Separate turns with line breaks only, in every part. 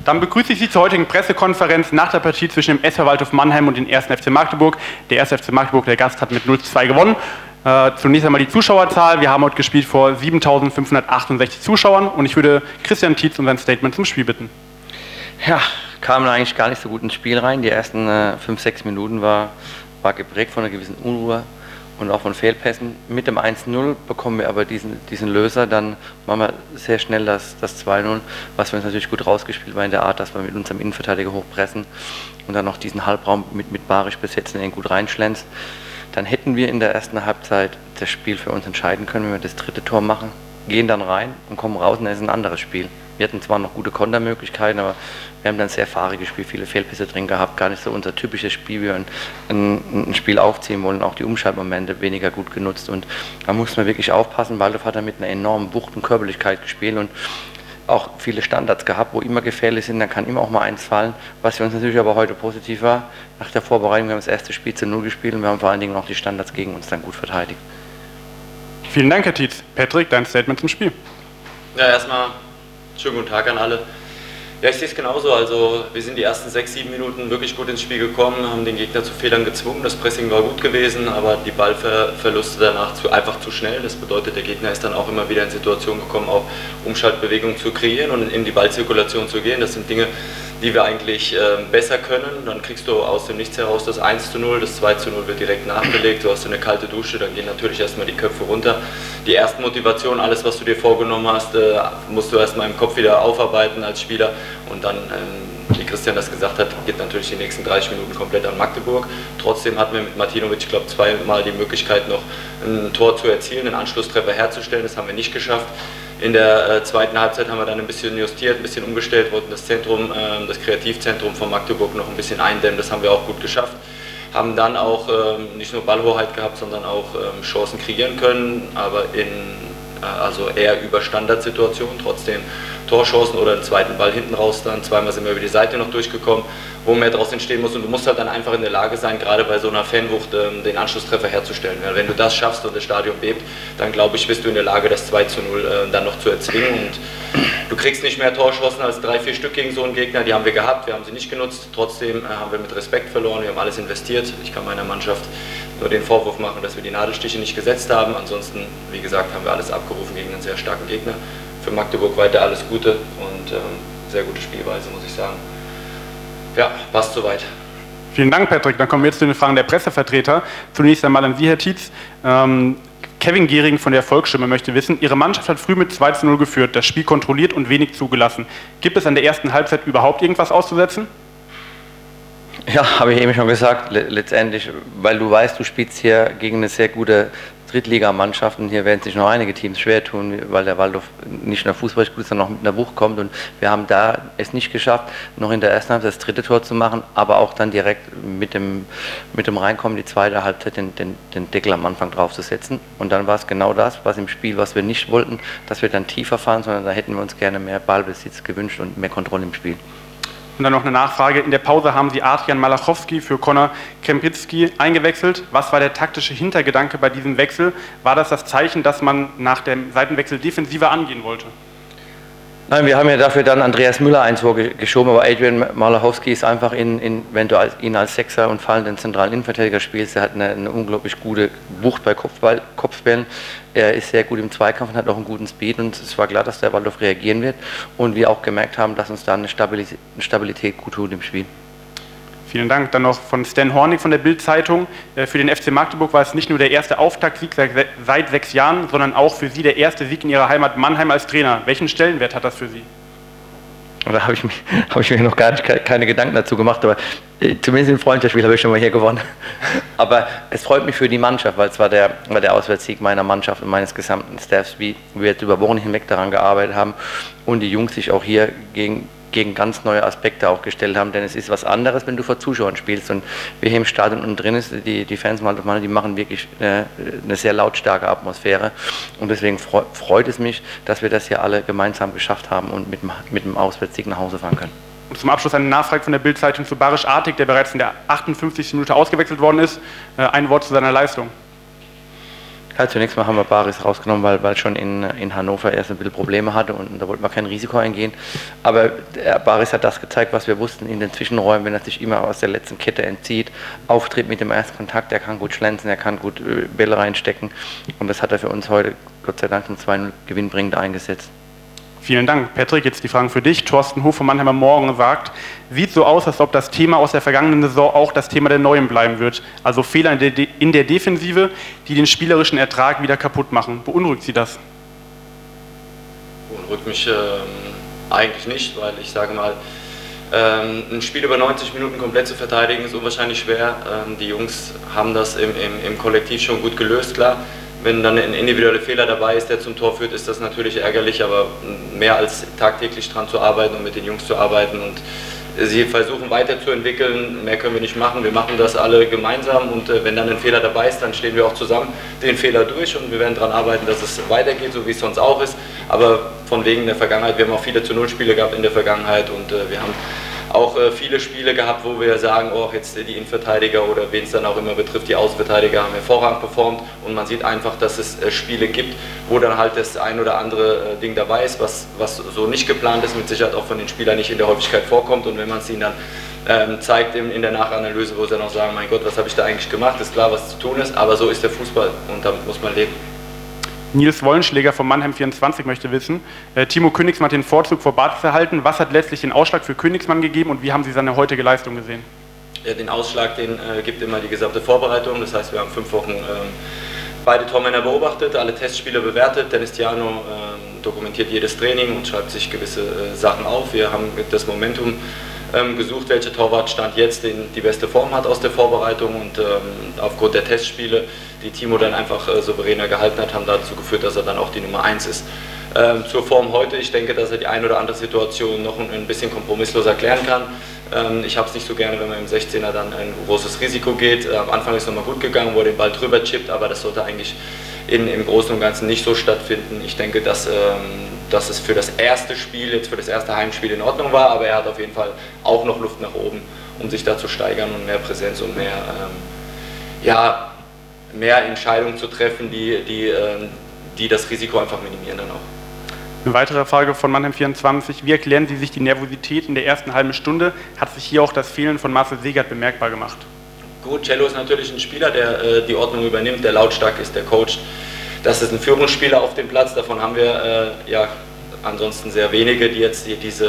Dann begrüße ich Sie zur heutigen Pressekonferenz nach der Partie zwischen dem SV Waldhof Mannheim und dem 1. FC Magdeburg. Der 1. FC Magdeburg, der Gast, hat mit 0:2 gewonnen. Zunächst einmal die Zuschauerzahl. Wir haben heute gespielt vor 7.568 Zuschauern und ich würde Christian Tietz um sein Statement zum Spiel bitten.
Ja, kamen eigentlich gar nicht so gut ins Spiel rein. Die ersten 5-6 Minuten war geprägt von einer gewissen Unruhe und auch von Fehlpässen. Mit dem 1:0 bekommen wir aber diesen Löser, dann machen wir sehr schnell das 2:0, was wir uns natürlich gut rausgespielt war in der Art, dass wir mit unserem Innenverteidiger hochpressen und dann noch diesen Halbraum mit Barisch besetzen, den gut reinschlänzt. Dann hätten wir in der ersten Halbzeit das Spiel für uns entscheiden können, wenn wir das dritte Tor machen, gehen dann rein und kommen raus und dann ist ein anderes Spiel. Wir hatten zwar noch gute Kontermöglichkeiten, aber wir haben dann sehr fahriges Spiel, viele Fehlpässe drin gehabt, gar nicht so unser typisches Spiel, wie wir ein Spiel aufziehen wollen, auch die Umschaltmomente weniger gut genutzt und da mussten wir wirklich aufpassen. Waldhof hat da mit einer enormen Wucht und Körperlichkeit gespielt und auch viele Standards gehabt, wo immer gefährlich sind, dann kann immer auch mal eins fallen, was für uns natürlich aber heute positiv war. Nach der Vorbereitung, wir haben das erste Spiel zu 0 gespielt und wir haben vor allen Dingen auch die Standards gegen uns dann gut verteidigt.
Vielen Dank, Herr Tietz. Patrick, dein Statement zum Spiel.
Ja, erstmal schönen guten Tag an alle. Ja, ich sehe es genauso. Also wir sind die ersten 6-7 Minuten wirklich gut ins Spiel gekommen, haben den Gegner zu Fehlern gezwungen. Das Pressing war gut gewesen, aber die Ballverluste danach einfach zu schnell. Das bedeutet, der Gegner ist dann auch immer wieder in Situationen gekommen, auch Umschaltbewegungen zu kreieren und in die Ballzirkulation zu gehen. Das sind Dinge, die wir eigentlich besser können. Dann kriegst du aus dem Nichts heraus das 1:0, das 2:0 wird direkt nachgelegt, du hast eine kalte Dusche, dann gehen natürlich erstmal die Köpfe runter. Die Erstmotivation, alles was du dir vorgenommen hast, musst du erstmal im Kopf wieder aufarbeiten als Spieler und dann, wie Christian das gesagt hat, geht natürlich die nächsten 30 Minuten komplett an Magdeburg. Trotzdem hatten wir mit Martinovic, ich glaube, zweimal die Möglichkeit noch ein Tor zu erzielen, einen Anschlusstreffer herzustellen, das haben wir nicht geschafft. In der zweiten Halbzeit haben wir dann ein bisschen justiert, ein bisschen umgestellt, wollten das Zentrum, das Kreativzentrum von Magdeburg noch ein bisschen eindämmen, das haben wir auch gut geschafft. Haben dann auch nicht nur Ballhoheit gehabt, sondern auch Chancen kreieren können, aber also eher über Standardsituationen, trotzdem Torchancen oder einen zweiten Ball hinten raus dann. Zweimal sind wir über die Seite noch durchgekommen, wo mehr daraus entstehen muss und du musst halt dann einfach in der Lage sein, gerade bei so einer Fanwucht den Anschlusstreffer herzustellen. Weil wenn du das schaffst und das Stadion bebt, dann glaube ich, bist du in der Lage, das 2:0 dann noch zu erzwingen und du kriegst nicht mehr Torchancen als 3-4 Stück gegen so einen Gegner, die haben wir gehabt, wir haben sie nicht genutzt, trotzdem haben wir mit Respekt verloren, wir haben alles investiert. Ich kann meiner Mannschaft nur den Vorwurf machen, dass wir die Nadelstiche nicht gesetzt haben, ansonsten, wie gesagt, haben wir alles abgerufen gegen einen sehr starken Gegner. Für Magdeburg weiter alles Gute und sehr gute Spielweise, muss ich sagen. Ja, passt soweit.
Vielen Dank, Patrick. Dann kommen wir jetzt zu den Fragen der Pressevertreter. Zunächst einmal an Sie, Herr Tietz. Kevin Gehring von der Volksstimme möchte wissen, Ihre Mannschaft hat früh mit 2:0 geführt, das Spiel kontrolliert und wenig zugelassen. Gibt es an der ersten Halbzeit überhaupt irgendwas auszusetzen?
Ja, habe ich eben schon gesagt, letztendlich, weil du weißt, du spielst hier gegen eine sehr gute Drittligamannschaft und hier werden sich noch einige Teams schwer tun, weil der Waldhof nicht nur fußballisch gut ist, sondern auch mit einer Wucht kommt und wir haben da es nicht geschafft, noch in der ersten Halbzeit das dritte Tor zu machen, aber auch dann direkt mit dem Reinkommen die zweite Halbzeit den Deckel am Anfang draufzusetzen und dann war es genau das, was im Spiel, was wir nicht wollten, dass wir dann tiefer fahren, sondern da hätten wir uns gerne mehr Ballbesitz gewünscht und mehr Kontrolle im Spiel.
Und dann noch eine Nachfrage. In der Pause haben Sie Adrian Malachowski für Konor Kempinski eingewechselt. Was war der taktische Hintergedanke bei diesem Wechsel? War das das Zeichen, dass man nach dem Seitenwechsel defensiver angehen wollte?
Nein, wir haben ja dafür dann Andreas Müller eins vorgeschoben, aber Adrian Malachowski ist einfach, wenn du ihn als Sechser und fallenden zentralen Innenverteidiger spielst, der hat eine unglaublich gute Wucht bei Kopfbällen. Er ist sehr gut im Zweikampf und hat auch einen guten Speed und es war klar, dass der Waldhof reagieren wird und wir auch gemerkt haben, dass uns da eine Stabilität gut tut im Spiel.
Vielen Dank. Dann noch von Stan Hornig von der Bild-Zeitung. Für den FC Magdeburg war es nicht nur der erste Auftaktsieg seit 6 Jahren, sondern auch für Sie der erste Sieg in Ihrer Heimat Mannheim als Trainer. Welchen Stellenwert hat das für Sie?
Da habe ich mir noch gar keine Gedanken dazu gemacht, aber zumindest im Freundschaftsspiel habe ich schon mal hier gewonnen. Aber es freut mich für die Mannschaft, weil es war der Auswärtssieg meiner Mannschaft und meines gesamten Staffs, wie wir jetzt über Wochen hinweg daran gearbeitet haben und die Jungs sich auch hier gegen ganz neue Aspekte auch gestellt haben, denn es ist was anderes, wenn du vor Zuschauern spielst und wir hier im Stadion unten drin ist, die Fans, die machen wirklich eine sehr lautstarke Atmosphäre und deswegen freut es mich, dass wir das hier alle gemeinsam geschafft haben und mit dem Auswärtssieg nach Hause fahren können.
Und zum Abschluss eine Nachfrage von der Bild-Zeitung zu Barisch Artig, der bereits in der 58. Minute ausgewechselt worden ist. Ein Wort zu seiner Leistung.
Ja, zunächst mal haben wir Baris rausgenommen, weil schon in Hannover erst ein bisschen Probleme hatte und da wollten wir kein Risiko eingehen. Aber Baris hat das gezeigt, was wir wussten in den Zwischenräumen, wenn er sich immer aus der letzten Kette entzieht, auftritt mit dem ersten Kontakt, er kann gut schlänzen, er kann gut Bälle reinstecken und das hat er für uns heute, Gott sei Dank, zum 2-0 gewinnbringend eingesetzt.
Vielen Dank. Patrick, jetzt die Fragen für dich. Thorsten Hof von Mannheimer Morgen sagt, sieht so aus, als ob das Thema aus der vergangenen Saison auch das Thema der neuen bleiben wird. Also Fehler in der Defensive, die den spielerischen Ertrag wieder kaputt machen. Beunruhigt Sie das?
Beunruhigt mich eigentlich nicht, weil ich sage mal, ein Spiel über 90 Minuten komplett zu verteidigen ist unwahrscheinlich schwer. Die Jungs haben das im Kollektiv schon gut gelöst, klar. Wenn dann ein individueller Fehler dabei ist, der zum Tor führt, ist das natürlich ärgerlich, aber mehr als tagtäglich dran zu arbeiten und mit den Jungs zu arbeiten und sie versuchen weiterzuentwickeln, mehr können wir nicht machen, wir machen das alle gemeinsam und wenn dann ein Fehler dabei ist, dann stehen wir auch zusammen den Fehler durch und wir werden daran arbeiten, dass es weitergeht, so wie es sonst auch ist, aber von wegen der Vergangenheit, wir haben auch viele zu-Null-Spiele gehabt in der Vergangenheit und wir haben auch viele Spiele gehabt, wo wir sagen, oh, jetzt die Innenverteidiger oder wen es dann auch immer betrifft, die Außenverteidiger haben hervorragend performt und man sieht einfach, dass es Spiele gibt, wo dann halt das ein oder andere Ding dabei ist, was so nicht geplant ist, mit Sicherheit auch von den Spielern nicht in der Häufigkeit vorkommt und wenn man es ihnen dann zeigt in der Nachanalyse, wo sie dann auch sagen, mein Gott, was habe ich da eigentlich gemacht, ist klar, was zu tun ist, aber so ist der Fußball und damit muss man leben.
Nils Wollenschläger von Mannheim 24 möchte wissen, Timo Königsmann hat den Vorzug vor Bartels erhalten. Was hat letztlich den Ausschlag für Königsmann gegeben und wie haben Sie seine heutige Leistung gesehen?
Ja, den Ausschlag, den gibt immer die gesamte Vorbereitung. Das heißt, wir haben 5 Wochen beide Tormänner beobachtet, alle Testspiele bewertet. Dennis Tiano dokumentiert jedes Training und schreibt sich gewisse Sachen auf. Wir haben das Momentum gesucht, welcher Torwartstand jetzt die beste Form hat aus der Vorbereitung und aufgrund der Testspiele, die Timo dann einfach souveräner gehalten hat, haben dazu geführt, dass er dann auch die Nummer 1 ist. Zur Form heute, ich denke, dass er die ein oder andere Situation noch ein bisschen kompromissloser klären kann. Ich habe es nicht so gerne, wenn man im 16er dann ein großes Risiko geht. Am Anfang ist es nochmal gut gegangen, wo er den Ball drüber chippt, aber das sollte eigentlich im Großen und Ganzen nicht so stattfinden. Ich denke, dass es für das erste Spiel, jetzt für das erste Heimspiel in Ordnung war, aber er hat auf jeden Fall auch noch Luft nach oben, um sich da zu steigern und mehr Präsenz und mehr Entscheidungen zu treffen, die das Risiko einfach minimieren dann auch.
Eine weitere Frage von Mannheim 24. Wie erklären Sie sich die Nervosität in der ersten halben Stunde? Hat sich hier auch das Fehlen von Marcel Segert bemerkbar gemacht?
Gut, Cello ist natürlich ein Spieler, der die Ordnung übernimmt, der lautstark ist, der coacht. Das ist ein Führungsspieler auf dem Platz, davon haben wir ansonsten sehr wenige, die jetzt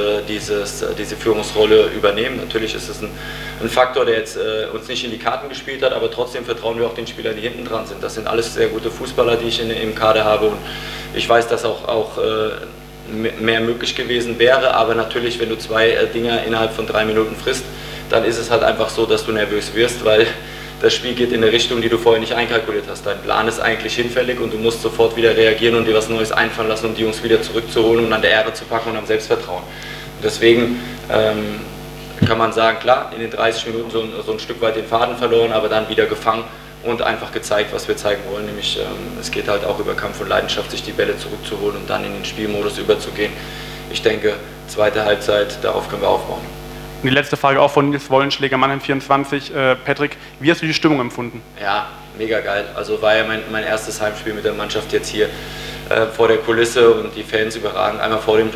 diese Führungsrolle übernehmen. Natürlich ist es ein Faktor, der jetzt uns nicht in die Karten gespielt hat, aber trotzdem vertrauen wir auch den Spielern, die hinten dran sind. Das sind alles sehr gute Fußballer, die ich im Kader habe und ich weiß, dass auch mehr möglich gewesen wäre, aber natürlich, wenn du 2 Dinger innerhalb von 3 Minuten frisst, dann ist es halt einfach so, dass du nervös wirst, weil das Spiel geht in eine Richtung, die du vorher nicht einkalkuliert hast. Dein Plan ist eigentlich hinfällig und du musst sofort wieder reagieren und dir was Neues einfallen lassen, um die Jungs wieder zurückzuholen und an der Ehre zu packen und am Selbstvertrauen. Und deswegen kann man sagen, klar, in den 30 Minuten so ein Stück weit den Faden verloren, aber dann wieder gefangen und einfach gezeigt, was wir zeigen wollen, nämlich es geht halt auch über Kampf und Leidenschaft, sich die Bälle zurückzuholen und dann in den Spielmodus überzugehen. Ich denke, zweite Halbzeit, darauf können wir aufbauen.
Und die letzte Frage auch von Nils Wollenschläger, Mannheim 24. Patrick, wie hast du die Stimmung empfunden?
Ja, mega geil. Also war ja mein erstes Heimspiel mit der Mannschaft jetzt hier vor der Kulisse und die Fans überragend. Einmal vor dem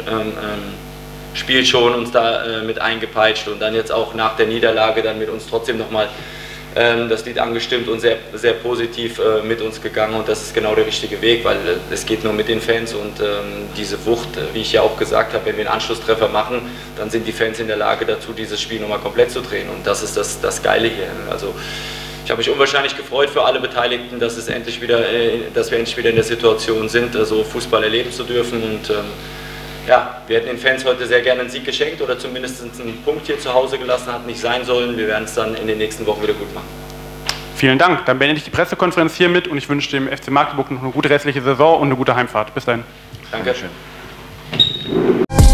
Spiel schon uns da mit eingepeitscht und dann jetzt auch nach der Niederlage dann mit uns trotzdem nochmal das Lied angestimmt und sehr, sehr positiv mit uns gegangen und das ist genau der richtige Weg, weil es geht nur mit den Fans und diese Wucht, wie ich ja auch gesagt habe, wenn wir einen Anschlusstreffer machen, dann sind die Fans in der Lage dazu, dieses Spiel nochmal komplett zu drehen und das ist das Geile hier. Also ich habe mich unwahrscheinlich gefreut für alle Beteiligten, dass wir endlich wieder in der Situation sind, so Fußball erleben zu dürfen und ja, wir hätten den Fans heute sehr gerne einen Sieg geschenkt oder zumindest einen Punkt hier zu Hause gelassen, hat nicht sein sollen. Wir werden es dann in den nächsten Wochen wieder gut machen.
Vielen Dank. Dann beende ich die Pressekonferenz hiermit und ich wünsche dem FC Magdeburg noch eine gute restliche Saison und eine gute Heimfahrt. Bis dahin.
Dankeschön.